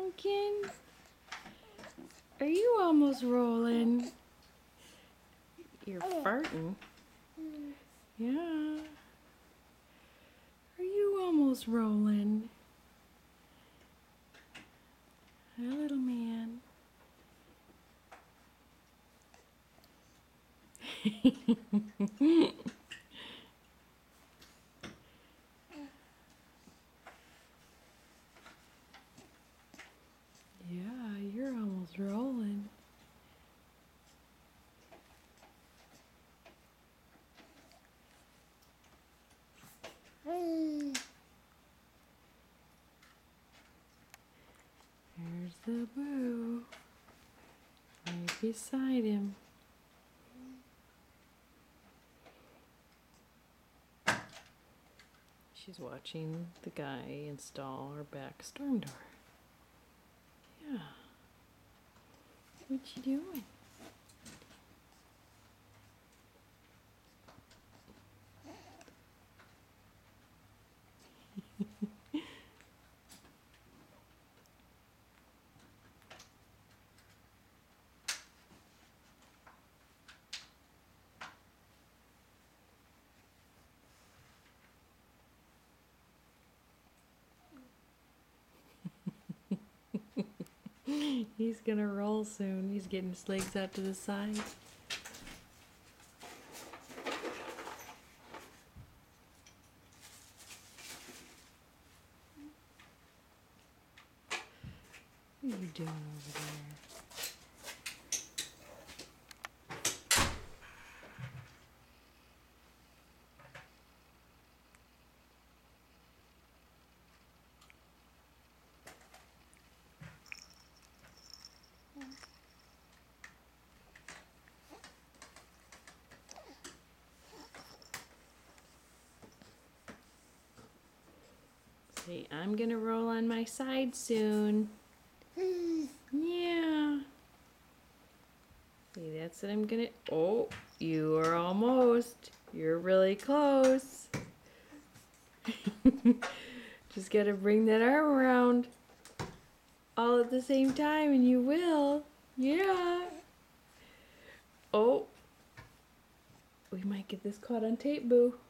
pumpkin? Are you almost rolling? You're farting. Yeah. Are you almost rolling? Hi, little man. Yeah, you're almost rolling. There's the boo. Right beside him. She's watching the guy install our back storm door. Yeah. What you doing? He's gonna roll soon. He's getting his legs out to the side. What are you doing over there? Say, I'm gonna roll on my side soon. Yeah. See, that's what I'm gonna. Oh, you are almost. You're really close. Just gotta bring that arm around all at the same time and you will. Yeah. Oh. We might get this caught on tape, boo.